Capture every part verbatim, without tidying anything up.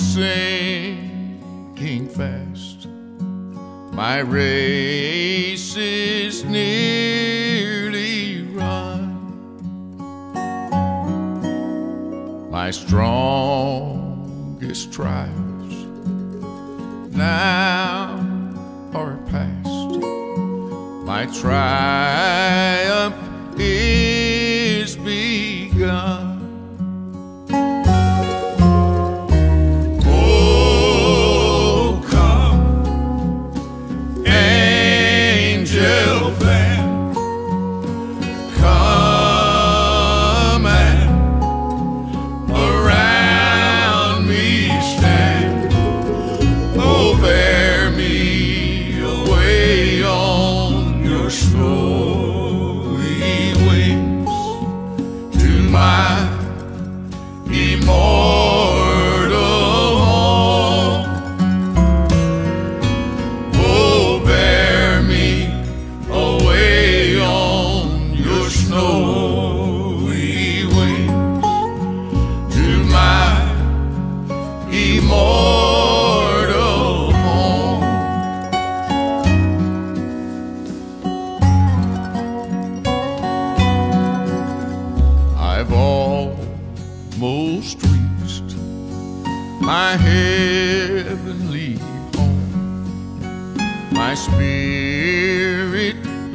sinking fast. My race is nearly run. My strongest trials now are past. My triumph is begun. Snowy wings to my immortal home. Oh, bear me away on your snowy wings to my immortal home. I've almost reached my heavenly home. My spirit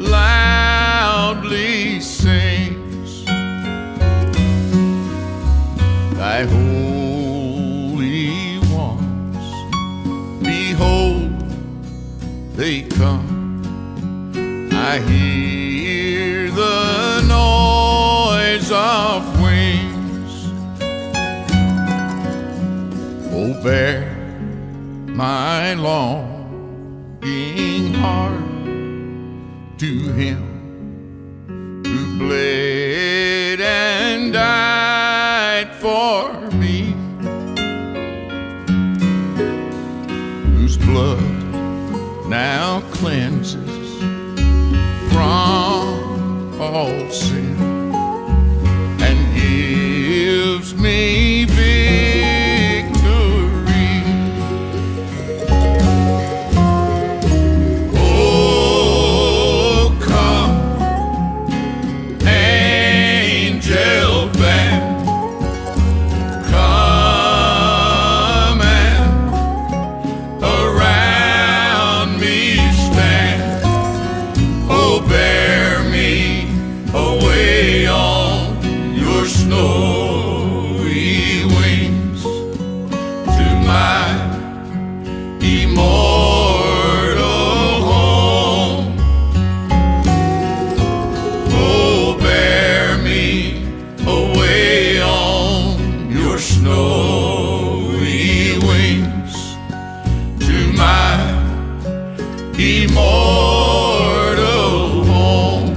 loudly sings thy holy ones. Behold, they come. I hear the noise of wings. Oh, bear my longing heart to him who bled and died for me, whose blood now cleanses from all sin and gives me victory. Oh, come, angel band, come and around me stand. Oh, bear me away on your snowy wings to my immortal home. Oh, bear me away on your snowy wings to my immortal home.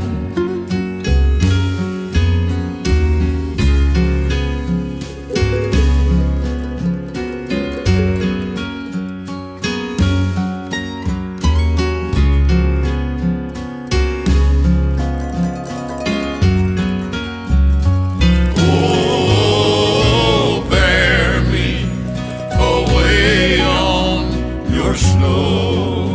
Oh, bear me away on your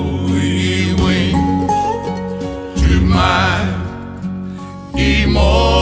snowy wings to my immortal